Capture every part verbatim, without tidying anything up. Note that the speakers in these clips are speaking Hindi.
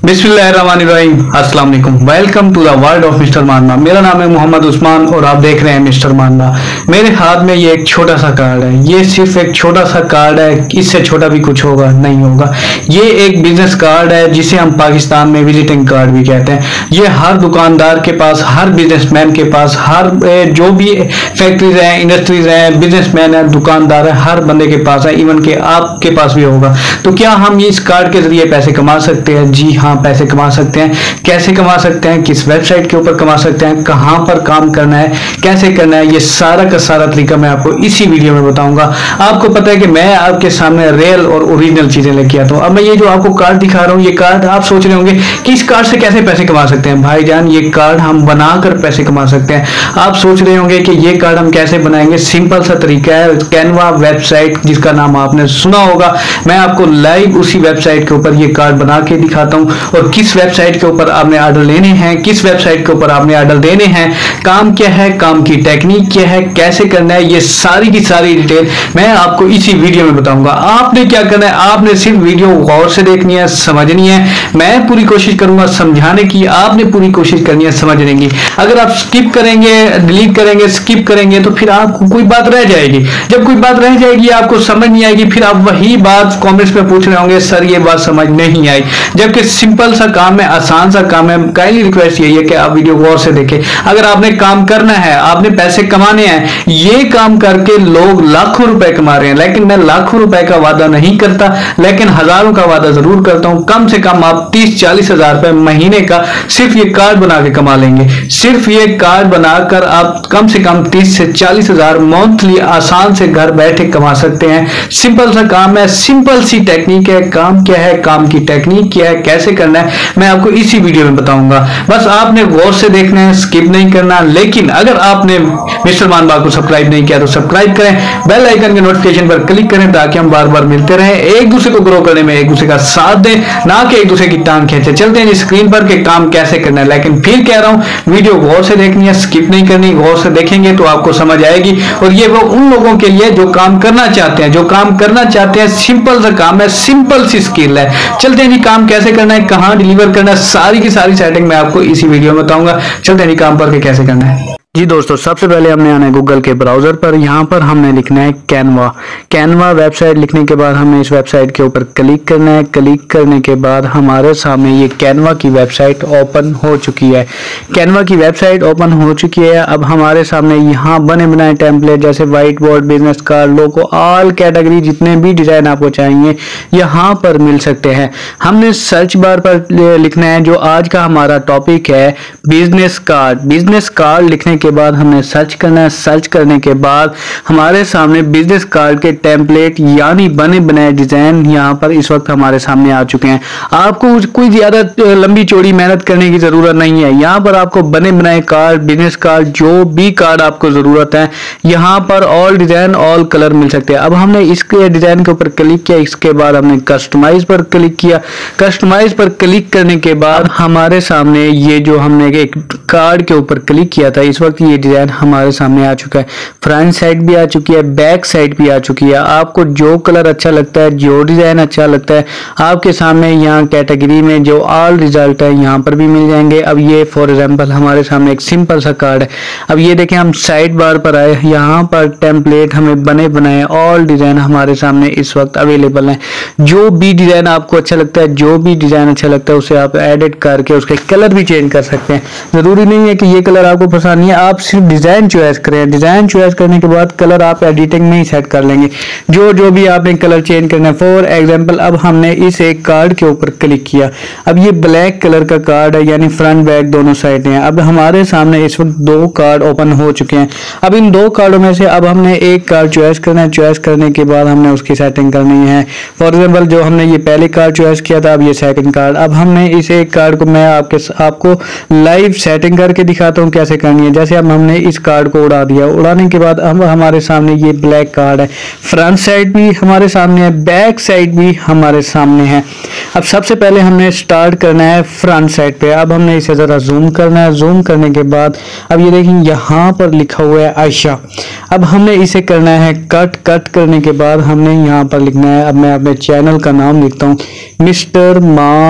बिस्मिल्लाहिर्रहमानिर्रहीम, अस्सलाम वालेकुम। Welcome to the world of mister Manna. मेरा नाम है मोहम्मद उस्मान और आप देख रहे हैं मिस्टर मानना। मेरे हाथ में ये एक छोटा सा कार्ड है, ये सिर्फ एक छोटा सा कार्ड है, इससे छोटा भी कुछ होगा नहीं होगा। ये एक बिजनेस कार्ड है जिसे हम पाकिस्तान में विजिटिंग कार्ड भी कहते हैं। ये हर दुकानदार के पास, हर बिजनेसमैन के पास, हर जो भी फैक्ट्रीज है, इंडस्ट्रीज है, बिजनेसमैन है, दुकानदार है, हर बंदे के पास है, इवन के आपके पास भी होगा। तो क्या हम इस कार्ड के जरिए पैसे कमा सकते हैं? जी हाँ, पैसे कमा सकते हैं। कैसे कमा सकते हैं, किस वेबसाइट के ऊपर कमा सकते हैं, कहां पर काम करना है, कैसे करना है, ये सारा का सारा तरीका मैं आपको इसी वीडियो में बताऊंगा। आपको पता है कि मैं आपके सामने रियल और ओरिजिनल चीजें लेके आता हूं। अब मैं ये जो आपको कार्ड दिखा रहा हूं, ये कार्ड आप सोच रहे होंगे कि इस कार्ड से कैसे पैसे कमा सकते हैं। भाईजान, ये कार्ड हम बनाकर पैसे कमा सकते हैं। आप सोच रहे होंगे कि ये कार्ड हम कैसे बनाएंगे। सिंपल सा तरीका है, कैनवा वेबसाइट जिसका नाम आपने सुना होगा, मैं आपको लाइव उसी वेबसाइट के ऊपर ये कार्ड बना के दिखाता हूं। और किस वेबसाइट के ऊपर आपने ऑर्डर लेने हैं, किस वेबसाइट के ऊपर आपने ऑर्डर देने हैं, काम क्या है, काम की टेक्निक क्या है, कैसे करना है, ये सारी की सारी डिटेल मैं आपको इसी वीडियो में बताऊंगा। आपने क्या करना है, आपने सिर्फ वीडियो गौर से देखनी है, समझनी है। मैं पूरी कोशिश करूंगा समझाने की, आपने पूरी कोशिश करनी है समझने की। अगर आप स्किप करेंगे, डिलीट करेंगे, स्किप करेंगे तो फिर आपको कोई बात रह जाएगी। जब कोई बात रह जाएगी, आपको समझ नहीं आएगी, फिर आप वही बात कमेंट्स में पूछ रहे होंगे, सर ये बात समझ नहीं आई। जबकि सिंपल सा काम है, आसान सा काम है। काइंडली रिक्वेस्ट यही है कि आप वीडियो गौर से देखें। अगर आपने काम करना है, आपने पैसे कमाने हैं, ये काम करके लोग लाखों रुपए कमा रहे हैं, लेकिन मैं लाखों रुपए का वादा नहीं करता, लेकिन हजारों का वादा जरूर करता हूं। कम से कम आप तीस चालीस हजार रुपए महीने का सिर्फ ये कार्ड बना के कमा लेंगे। सिर्फ ये कार्ड बनाकर आप कम से कम तीस से चालीस हजार मंथली आसान से घर बैठे कमा सकते हैं। सिंपल सा काम है, सिंपल सी टेक्निक है। काम क्या है, काम की टेक्निक क्या है, कैसे करना है, मैं आपको इसी वीडियो में बताऊंगा। बस आपने गौर से देखना है, स्किप नहीं करना। लेकिन अगर आपने मिस्टर मानवा को सब्सक्राइब नहीं किया तो सब्सक्राइब करें, बेल आइकन के नोटिफिकेशन पर क्लिक करें ताकि हम बार बार मिलते रहें, एक दूसरे को ग्रो करने में एक दूसरे का साथ दें, ना कि एक दूसरे की टांग खींचे। चलते हैं स्क्रीन पर के काम कैसे करना है। लेकिन फिर कह रहा हूं, वीडियो गौर से देखनी है, स्किप नहीं करनी। गौर से देखेंगे तो आपको समझ आएगी। और ये वो उन लोगों के लिए जो काम करना चाहते हैं, जो काम करना चाहते हैं। सिंपल सा काम है, सिंपल सी स्किल है। चलते हैं जी, काम कैसे करना है, कहां डिलीवर करना है, सारी की सारी सेटिंग मैं आपको इसी वीडियो में बताऊंगा। चलते हैं काम पर के कैसे करना है। जी दोस्तों, सबसे पहले हमने आना है गूगल के ब्राउजर पर। यहाँ पर हमने लिखना है कैनवा। कैनवा वेबसाइट लिखने के बाद हमने इस वेबसाइट के ऊपर क्लिक करना है। क्लिक करने के बाद हमारे सामने ये कैनवा की वेबसाइट ओपन हो चुकी है। कैनवा की वेबसाइट ओपन हो चुकी है। अब हमारे सामने यहाँ बने बनाए टेम्पलेट जैसे white board, business card, logo, all category, जितने भी डिजाइन आपको चाहिए यहाँ पर मिल सकते हैं। हमने सर्च बार पर लिखना है, जो आज का हमारा टॉपिक है बिजनेस कार्ड। बिजनेस कार्ड लिखने के बाद हमने सर्च करना है। सर्च करने के बाद हमारे सामने बिजनेस कार्ड के टेम्पलेट यानी बने बनाए डिजाइन यहाँ पर इस वक्त हमारे सामने आ चुके हैं। आपको कोई ज्यादा लंबी चौड़ी मेहनत करने की जरूरत नहीं है। यहाँ पर आपको बने बनाए कार्ड, बिजनेस कार्ड, जो भी कार्ड आपको जरूरत है, यहाँ पर ऑल डिजाइन, ऑल कलर मिल सकते हैं। अब हमने इसके डिजाइन के ऊपर क्लिक किया। इसके बाद हमने कस्टमाइज पर क्लिक किया। कस्टमाइज पर क्लिक करने के बाद हमारे सामने ये जो हमने एक कार्ड के ऊपर क्लिक किया था, इस वक्त ये डिजाइन हमारे सामने आ चुका है। फ्रंट साइड भी आ चुकी है, बैक साइड भी आ चुकी है। आपको जो कलर अच्छा लगता है, जो डिजाइन अच्छा लगता है, आपके सामने यहाँ कैटेगरी में जो ऑल रिजल्ट है यहाँ पर भी मिल जाएंगे। अब ये फॉर एग्जांपल हमारे सामने एक सिंपल सा कार्ड है। अब ये देखें, हम साइड बार पर आए, यहाँ पर टेम्पलेट हमें बने बनाए ऑल डिजाइन हमारे सामने इस वक्त अवेलेबल है। जो भी डिजाइन आपको अच्छा लगता है, जो भी डिजाइन अच्छा लगता है, उसे आप एडिट करके उसके कलर भी चेंज कर सकते हैं। जरूरी नहीं है कि ये कलर आपको पसंद नहीं है, आप सिर्फ डिजाइन चॉइस करें। डिजाइन चॉइस करने के बाद कलर आप एडिटिंग में ही सेट कर लेंगे, जो जो भी आपने कलर चेंज करना है। फॉर एग्जांपल अब हमने इस एक कार्ड के ऊपर क्लिक किया। अब ये ब्लैक कलर का कार्ड है, यानी फ्रंट बैक दोनों साइड हैं। अब हमारे सामने इस वक्त दो कार्ड ओपन हो चुके हैं। अब इन दो कार्डों में से अब हमने एक कार्ड चॉइस करना है। चॉइस करने के बाद हमने उसकी सेटिंग करनी है। फॉर एग्जाम्पल जो हमने ये पहले कार्ड चॉइस किया था, अब ये सेकंड कार्ड। अब हमने इस एक कार्ड को मैं आपके आपको लाइव सेटिंग करके दिखाता हूँ कैसे करनी है। जैसे अब हमने इस कार्ड को उड़ा दिया। उड़ाने के बाद हम हमारे सामने ये ब्लैक कार्ड है। फ्रंट साइड भी हमारे सामने है, बैक साइड भी हमारे सामने है। अब सबसे पहले हमने स्टार्ट करना है फ्रंट साइड पे। अब हमने इसे जरा जूम करना है। जूम करने के बाद अब ये देखिए यहाँ पर लिखा हुआ है आयशा। अब हमने इसे करना है कट। कट करने के बाद हमने यहाँ पर लिखना है, अब मैं अपने चैनल का नाम लिखता हूँ mister Maan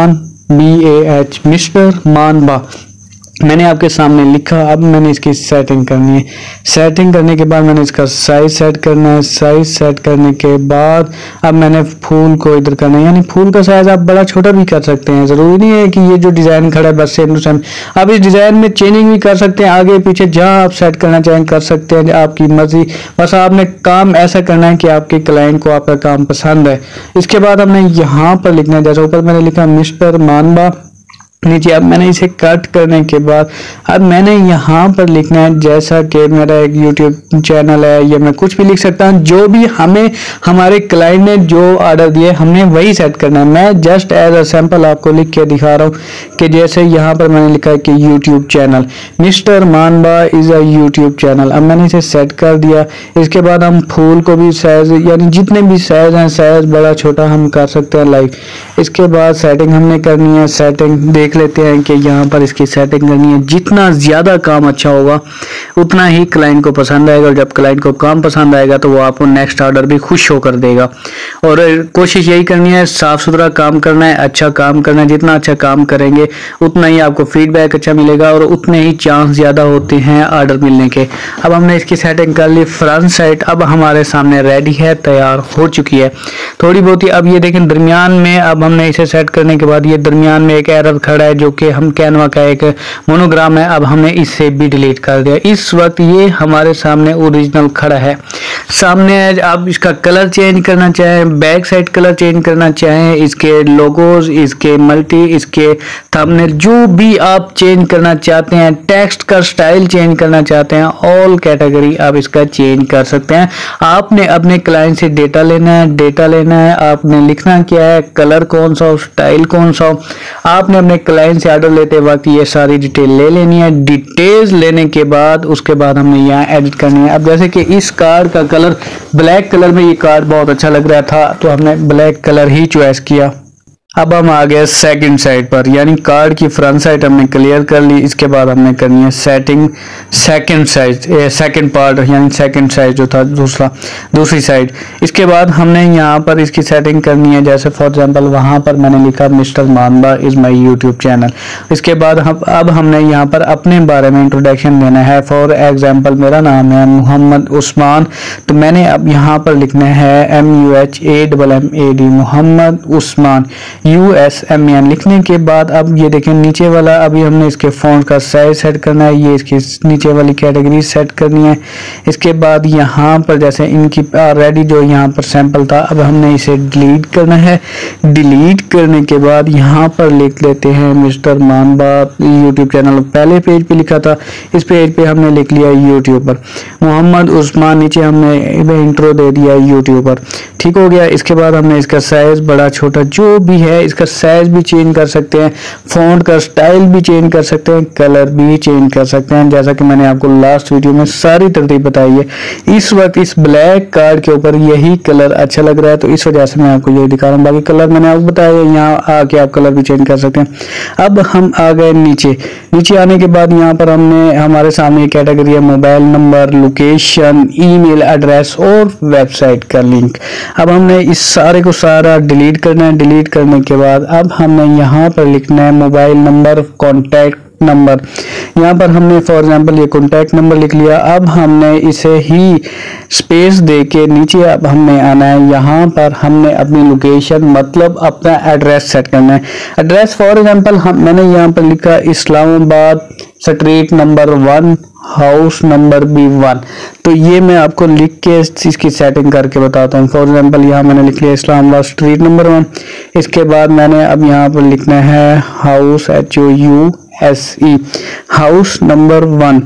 B A H mister Manba मैंने आपके सामने लिखा। अब मैंने इसकी सेटिंग करनी है। सेटिंग करने के बाद मैंने इसका साइज सेट करना है। साइज सेट करने के बाद अब मैंने फूल को इधर करना है, यानी फूल का साइज आप बड़ा छोटा भी कर सकते हैं, जरूरी नहीं है कि ये जो डिजाइन खड़ा है बस सेम टू सेम। आप इस डिजाइन में चेंजिंग भी कर सकते हैं, आगे पीछे जहां आप सेट करना चाहें कर सकते हैं, आपकी मर्जी। बस आपने काम ऐसा करना है कि आपके क्लाइंट को आपका काम पसंद है। इसके बाद हमने यहाँ पर लिखना है, जैसे ऊपर मैंने लिखा मिस्टर मानबा, नीचे अब मैंने इसे कट करने के बाद अब मैंने यहाँ पर लिखना है, जैसा कि मेरा एक यूट्यूब चैनल है, या मैं कुछ भी लिख सकता हूँ, जो भी हमें हमारे क्लाइंट ने जो ऑर्डर दिए हमने वही सेट करना है। मैं जस्ट एज अ सैंपल आपको लिख के दिखा रहा हूँ कि जैसे यहाँ पर मैंने लिखा है कि YouTube channel mister Manba is a YouTube channel. अब मैंने इसे सेट कर दिया। इसके बाद हम फूल को भी साइज, यानी जितने भी साइज हैं, साइज बड़ा छोटा हम कर सकते हैं लाइक। इसके बाद सेटिंग हमने करनी है। सेटिंग देख लेते हैं कि यहाँ पर इसकी सेटिंग करनी है। जितना ज़्यादा काम अच्छा होगा उतना ही क्लाइंट को पसंद आएगा, और जब क्लाइंट को काम पसंद आएगा तो वो आपको नेक्स्ट ऑर्डर भी खुश होकर देगा। और कोशिश यही करनी है, साफ सुथरा काम करना है, अच्छा काम करना है। जितना अच्छा काम करेंगे उतना ही आपको फीडबैक अच्छा मिलेगा और उतने ही चांस ज़्यादा होते हैं ऑर्डर मिलने के। अब हमने इसकी सेटिंग कर ली। फ्रंट साइड अब हमारे सामने रेडी है, तैयार हो चुकी है थोड़ी बहुत ही। अब ये देखें दरमियान में, अब हमने इसे सेट करने के बाद ये दरमियान में एक एरर खड़ा है जो कि हम कैनवा का एक मोनोग्राम है। अब हमने इससे भी डिलीट कर दिया। इस वक्त ये हमारे सामने ओरिजिनल खड़ा है सामने। आप इसका कलर चेंज करना चाहें, बैक साइड कलर चेंज करना चाहें, इसके लोगोज, इसके मल्टी, इसके थंबनेल, जो भी आप चेंज करना चाहते हैं, टेक्स्ट का स्टाइल चेंज करना चाहते हैं, ऑल कैटेगरी आप इसका चेंज कर सकते हैं। आपने अपने क्लाइंट से डेटा लेना है, डेटा लेना है, आपने लिखना क्या है, कलर कौन सा हो, स्टाइल कौन सा हो। आपने अपने क्लाइंट से ऑर्डर लेते वक्त ये सारी डिटेल ले लेनी है। डिटेल्स लेने के बाद उसके बाद हमने यहाँ एडिट करनी है। अब जैसे कि इस कार्ड का कलर ब्लैक कलर में, ये कार्ड बहुत अच्छा लग रहा था तो हमने ब्लैक कलर ही चॉइस किया। अब हम आ गए सेकंड साइड पर, यानी कार्ड की फ्रंट साइड हमने क्लियर कर ली। इसके बाद हमने करनी है setting second side, second part, यानी सेकंड साइड जो था दूसरा दूसरी साइड। इसके बाद हमने यहाँ पर इसकी सेटिंग करनी है। जैसे फॉर एग्जांपल वहाँ पर मैंने लिखा mister Manba is my YouTube channel. इसके बाद हम अब हमने यहाँ पर अपने बारे में इंट्रोडक्शन देना है। फॉर एग्जाम्पल मेरा नाम है मोहम्मद उस्मान, तो मैंने अब यहाँ पर लिखना है M U H A double M A D Mohammad Usman U S M N. लिखने के बाद अब ये देखें नीचे वाला, अभी हमने इसके फॉन्ट का साइज सेट करना है, ये इसकी नीचे वाली कैटेगरी सेट करनी है। इसके बाद यहाँ पर जैसे इनकी ऑलरेडी जो यहाँ पर सैंपल था, अब हमने इसे डिलीट करना है। डिलीट करने के बाद यहाँ पर लिख लेते हैं मिस्टर मानबा यूट्यूब चैनल। पहले पेज पे लिखा था, इस पेज पे हमने लिख लिया यूट्यूबर मोहम्मद उस्मान, नीचे हमने इंट्रो दे दिया यूट्यूबर। ठीक हो गया। इसके बाद हमने इसका साइज बड़ा छोटा जो भी है इसका साइज भी चेंज कर सकते हैं, फॉन्ट का स्टाइल भी चेंज कर सकते हैं, कलर भी चेंज कर सकते हैं, जैसा कि मैंने आपको लास्ट वीडियो में सारी तरतीब बताई है। इस वक्त इस ब्लैक कार्ड के ऊपर यही कलर अच्छा लग रहा है तो इस वजह से मैं आपको यही दिखा रहा हूँ। बाकी कलर मैंने आपको बताया, यहाँ आके आप कलर भी चेंज कर सकते हैं। अब हम आ गए नीचे। नीचे आने के बाद यहाँ पर हमने हमारे सामने कैटेगरी है mobile number, location, email address और वेबसाइट का लिंक। अब हमने इस सारे को सारा डिलीट करना है। डिलीट करने के बाद अब हमने यहाँ पर लिखना है मोबाइल नंबर, कॉन्टैक्ट नंबर। यहाँ पर हमने फॉर एग्जांपल ये कॉन्टैक्ट नंबर लिख लिया। अब हमने इसे ही स्पेस दे के नीचे अब हमने आना है। यहाँ पर हमने अपनी लोकेशन मतलब अपना एड्रेस सेट करना है। एड्रेस फॉर एग्जांपल हम मैंने यहाँ पर लिखा Islamabad, street number one, house number B one. तो ये मैं आपको लिख के इसकी सेटिंग करके बताता हूँ। फॉर एग्जांपल यहाँ मैंने लिख लिया इस्लामाबाद स्ट्रीट नंबर वन। इसके बाद मैंने अब यहाँ पर लिखना है house, H O U S E, house number one,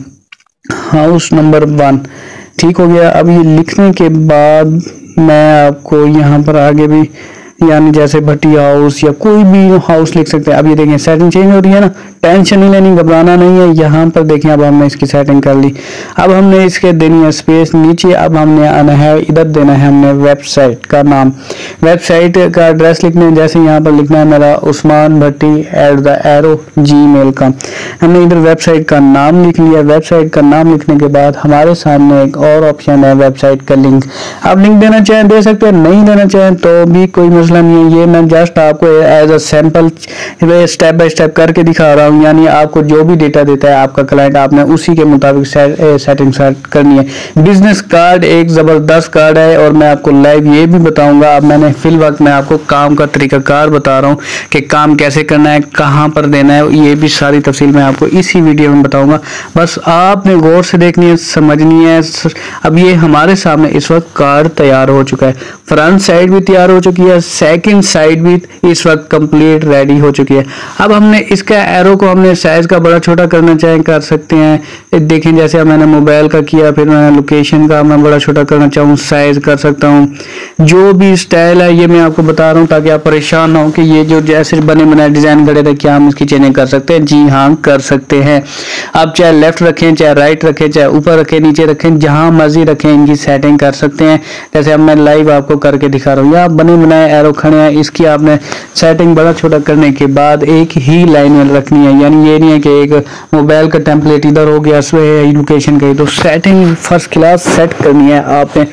house number one. ठीक हो गया। अब ये लिखने के बाद मैं आपको यहाँ पर आगे भी, यानी जैसे भट्टी हाउस या कोई भी हाउस लिख सकते हैं। अब ये देखें सेटिंग चेंज हो रही है ना, टेंशन नहीं लेनी, घबराना नहीं है। यहाँ पर देखिए अब हमने इसकी सेटिंग कर ली। अब हमने इसके देनी है स्पेस नीचे। अब हमने आना है इधर, देना है हमने वेबसाइट का नाम, वेबसाइट का एड्रेस लिखना है। जैसे यहाँ पर लिखना है मेरा Usman Bhatti at the rate Gmail का। हमने इधर वेबसाइट का नाम लिख लिया। वेबसाइट का नाम लिखने के बाद हमारे सामने एक और ऑप्शन है वेबसाइट का लिंक। आप लिंक देना चाहें दे सकते हैं, नहीं देना चाहें तो भी कोई मसला नहीं है। ये मैं जस्ट आपको as a sample step by step करके दिखा रहा हूँ। यानी आपको जो भी डेटा देता है आपका क्लाइंट, आपने उसी के मुताबिक सेटिंग सेट करनी है। बिजनेस कार्ड एक जबरदस्त कार्ड है और मैं आपको लाइव ये भी बताऊंगा। अब मैंने फिल वक्त मैं आपको काम का तरीकाकार बता रहा हूँ कि काम कैसे करना है, कहाँ पर देना है, ये भी सारी तफसील मैं आपको इसी वीडियो में बताऊंगा। बस आपने गौर से देखनी है, समझनी है। अब ये हमारे सामने इस वक्त कार्ड तैयार हो चुका है। फ्रंट साइड भी तैयार हो चुकी है, सेकंड साइड भी इस वक्त कंप्लीट रेडी हो चुकी है। अब हमने इसका एरो को हमने साइज का बड़ा छोटा करना चाहे कर सकते हैं। देखें जैसे मैंने मोबाइल का किया, फिर मैंने लोकेशन का मैं बड़ा छोटा करना चाहूँ साइज कर सकता हूँ। जो भी स्टाइल है ये मैं आपको बता रहा हूँ ताकि आप परेशान ना हो कि ये जो जैसे बने बनाए डिजाइन गड़े थे क्या हम इसकी चेंजिंग कर सकते हैं। जी हाँ कर सकते हैं। आप चाहे लेफ्ट रखें, चाहे राइट रखें, चाहे ऊपर रखें, नीचे रखें, जहां मर्जी रखें, इनकी सेटिंग कर सकते हैं। जैसे अब मैं लाइव आपको करके दिखा रहा हूँ। यहाँ बने बनाए एरो खड़े हैं, इसकी आपने सेटिंग बड़ा छोटा करने के बाद एक ही लाइन में रखनी है। यानी ये नहीं है कि एक मोबाइल का टेम्पलेट इधर हो गया लोकेशन का, तो सेटिंग फर्स्ट क्लास सेट करनी है आपने।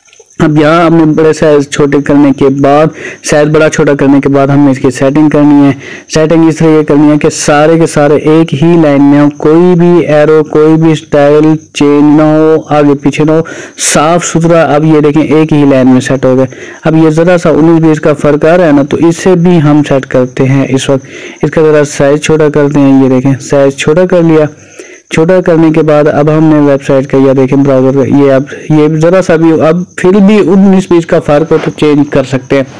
अब यहाँ हमने बड़े साइज छोटे करने के बाद, साइज बड़ा छोटा करने के बाद हमने इसकी सेटिंग करनी है। सेटिंग इस तरह करनी है कि सारे के सारे एक ही लाइन में हो, कोई भी एरो कोई भी स्टाइल चेंज ना हो, आगे पीछे ना हो, साफ सुथरा। अब ये देखें एक ही लाइन में सेट हो गए। अब ये जरा सा उन्नीस बीस का फर्क आ रहा है ना, तो इससे भी हम सेट करते हैं। इस वक्त इसका जरा साइज छोटा करते हैं। ये देखें साइज छोटा कर लिया। छोटा करने के बाद अब हमने वेबसाइट का या देखें ब्राउजर का, ये अब ये जरा सा भी अब फिर भी उन्नीस बीस का फर्क हो तो चेंज कर सकते हैं।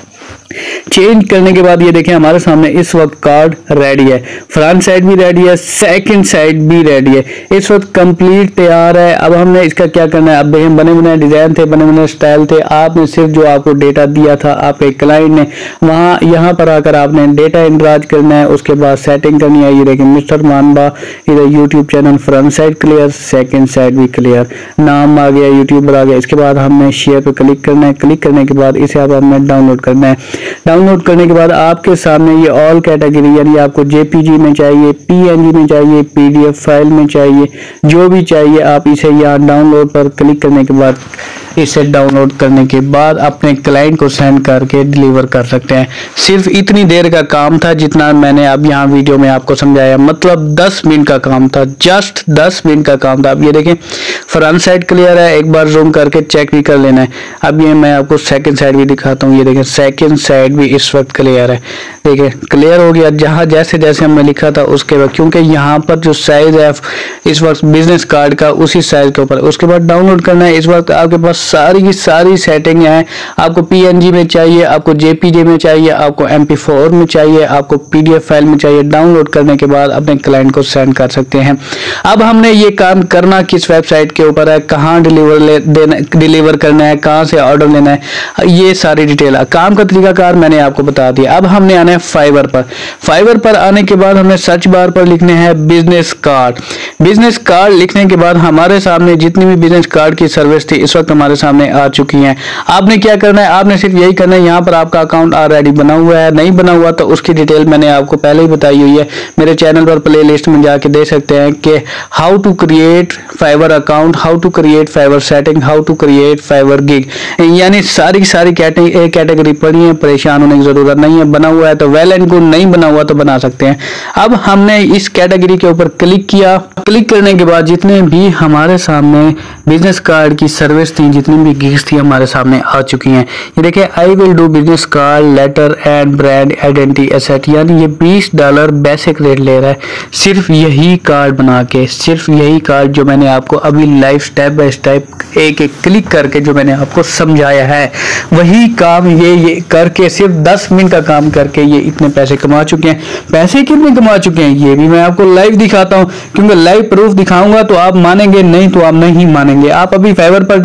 चेंज करने के बाद ये देखें हमारे सामने इस वक्त कार्ड रेडी है। फ्रंट साइड भी रेडी है, सेकंड साइड भी रेडी है, इस वक्त कंप्लीट तैयार है। अब हमने इसका क्या करना है। अब देखें बने बनाए डिजाइन थे, बने बनाए स्टाइल थे। आपने सिर्फ जो आपको डेटा दिया था आपके क्लाइंट ने, वहां यहाँ पर आकर आपने डेटा इंदराज करना है। उसके बाद सेटिंग करनी है। ये देखें मिस्टर मानबा, इधर YouTube channel, front side clear, second side भी क्लियर, नाम आ गया, यूट्यूबर आ गया। इसके बाद हमने शेयर पे क्लिक करना है। क्लिक करने के बाद इसे अब हमें डाउनलोड करना है। डाउनलोड करने के बाद आपके सामने ये ऑल कैटेगरी, यानी आपको जेपीजी में चाहिए, पीएनजी में चाहिए, पीडीएफ फाइल में चाहिए, जो भी चाहिए आप इसे यहाँ डाउनलोड पर क्लिक करने के बाद इसे डाउनलोड करने के बाद अपने क्लाइंट को सेंड करके डिलीवर कर सकते हैं। सिर्फ इतनी देर का काम था जितना मैंने अब यहाँ वीडियो में आपको समझाया, मतलब दस मिनट का काम था, जस्ट दस मिनट का काम था। अब ये देखें फ्रंट साइड क्लियर है, एक बार जूम करके चेक भी कर लेना है। अब ये मैं आपको सेकंड साइड भी दिखाता हूँ। ये देखें सेकंड साइड भी इस वक्त क्लियर है। देखिए क्लियर हो गया जहाँ जैसे जैसे हमने लिखा था उसके बाद, क्योंकि यहाँ पर जो साइज है इस वक्त बिजनेस कार्ड का उसी साइज के ऊपर। उसके बाद डाउनलोड करना है। इस वक्त आपके पास सारी की सारी सेटिंग है। आपको पीएनजी में चाहिए, आपको जेपीजी में चाहिए, आपको एम पी फोर में चाहिए, आपको पीडीएफ फाइल में चाहिए। डाउनलोड करने के बाद अपने क्लाइंट को सेंड कर सकते हैं। अब हमने ये काम करना किस वेबसाइट के ऊपर है, कहाँ डिलीवर देना डिलीवर करना है, कहाँ से ऑर्डर लेना है, ये सारी डिटेल है। काम का तरीकाकार मैंने आपको बता दिया। अब हमने आना है फाइवर पर। फाइवर पर आने के बाद हमने सर्च बार पर लिखने हैं बिजनेस कार्ड। बिजनेस कार्ड लिखने के बाद हमारे सामने जितनी भी बिजनेस कार्ड की सर्विस थी इस वक्त हमारे सामने आ चुकी हैं। आपने क्या करना है, आपने सिर्फ यही करना है, यहाँ पर आपका अकाउंट ऑलरेडी बना हुआ है, नहीं बना हुआ तो उसकी डिटेल मैंने आपको पहले ही बताई हुई है। मेरे चैनल पर प्ले लिस्ट में जाके देख सकते हैं कि how to create Fiverr account, how to create Fiverr setting, how to create Fiverr gig, यानी सारी सारी कैटेगरी पढ़ी है, परेशान होने की जरूरत नहीं है। बना हुआ है तो वेल एंड गुड, नहीं बना हुआ तो बना सकते हैं। अब हमने इस कैटेगरी के ऊपर क्लिक किया। क्लिक करने के बाद जितने भी हमारे सामने बिजनेस कार्ड की सर्विस थी, जितनी भी गिग्स थी हमारे सामने आ चुकी हैं। ये देखिए I will do business card letter and brand identity asset, यानी ये बीस डॉलर बेसिक रेट ले रहा है सिर्फ यही कार्ड बना के। सिर्फ यही कार्ड जो मैंने आपको अभी लाइव स्टेप बाय स्टेप एक एक क्लिक करके जो मैंने आपको समझाया है, वही काम ये ये करके सिर्फ दस मिनट का काम करके ये इतने पैसे कमा चुके हैं। पैसे कितने कमा चुके हैं ये भी मैं आपको लाइव दिखाता हूँ, क्योंकि लाइव प्रूफ दिखाऊंगा तो आप मानेंगे, नहीं तो आप नहीं मानेंगे। आप अभी फाइवर पर जाए, इस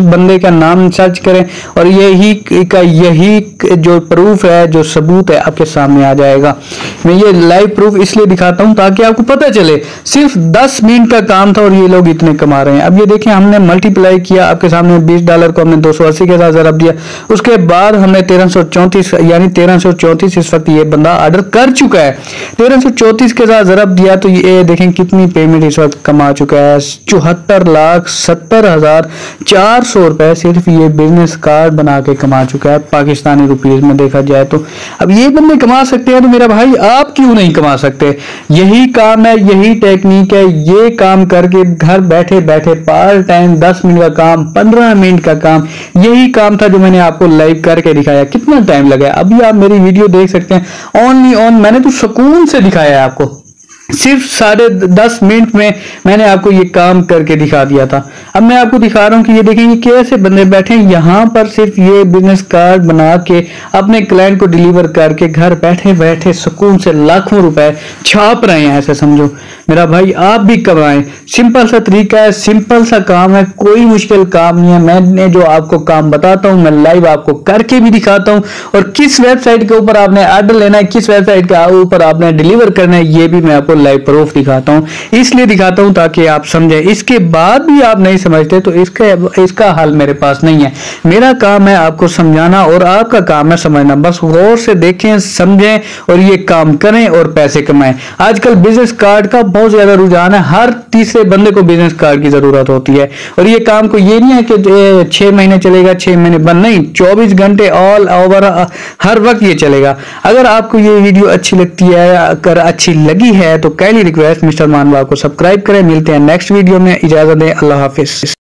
बंदे का नाम सर्च करें और यही का यही जो प्रूफ है, जो सबूत है, आपके सामने आ जाएगा। मैं ये लाइव प्रूफ इसलिए दिखाता हूं ताकि आपको पता चले सिर्फ दस मिनट का काम था और ये लोग इतने कमा रहे हैं। अब ये देखें, हमने मल्टीप्लाई किया, आपके सामने बीस डॉलर को हमने दो सौ अस्सी के साथ ज़रब दिया, उसके बाद हमने तेरह सौ चौंतीस यानी तेरह सौ चौंतीस इस वक्त ये बंदा ऑर्डर कर चुका है। तेरह सौ चौंतीस के साथ ज़रब दिया तो ये देखें कितनी पेमेंट इस वक्त कमा चुका है, चौहत्तर लाख सत्तर हजार चार सौ रुपए सिर्फ ये बिजनेस कार्ड बना के कमा चुका है, पाकिस्तानी रुपीज में देखा जाए तो। अब ये बंदे कमा सकते हैं तो मेरा भाई आप क्यों नहीं कमा सकते? यही काम है, यही टेक्निक है, ये काम करके घर बैठे बैठे पार्ट टाइम दस मिनट का काम, पंद्रह मिनट का काम, यही काम था जो मैंने आपको लाइव करके दिखाया। कितना टाइम लगा? अभी आप मेरी वीडियो देख सकते हैं, ऑनली ऑन मैंने तो सुकून से दिखाया है आपको, सिर्फ साढ़े दस मिनट में मैंने आपको ये काम करके दिखा दिया था। अब मैं आपको दिखा रहा हूँ कि ये देखें ये कैसे बंदे बैठे हैं यहाँ पर, सिर्फ ये बिजनेस कार्ड बना के अपने क्लाइंट को डिलीवर करके घर बैठे बैठे सुकून से लाखों रुपए छाप रहे हैं। ऐसे समझो मेरा भाई, आप भी कमाएं। सिंपल सा तरीका है, सिंपल सा काम है, कोई मुश्किल काम नहीं है। मैंने जो आपको काम बताता हूँ मैं लाइव आपको करके भी दिखाता हूँ, और किस वेबसाइट के ऊपर आपने ऑर्डर लेना है, किस वेबसाइट के ऊपर आपने डिलीवर करना है, ये भी मैं आपको लाइव प्रूफ दिखाता हूं। इसलिए दिखाता हूं ताकि आप समझें। इसके बाद भी आप नहीं समझते तो इसका इसका हल मेरे पास नहीं है। मेरा काम है आपको समझाना और आपका काम है समझना। बस गौर से देखें, समझें और ये काम करें और पैसे कमाएं। आजकल बिजनेस कार्ड का बहुत ज्यादा रुझान है, हर तीसरे बंदे को बिजनेस कार्ड की जरूरत होती है। और ये काम को ये नहीं है कि छह महीने चलेगा, छह महीने बंद, नहीं, चौबीस घंटे ऑल ओवर हर वक्त ये चलेगा। अगर आपको ये वीडियो अच्छी लगती है, अगर अच्छी लगी है तो काइंडली रिक्वेस्ट मिस्टर मानवा को सब्सक्राइब करें। मिलते हैं नेक्स्ट वीडियो में, इजाजत दें, अल्लाह हाफिज।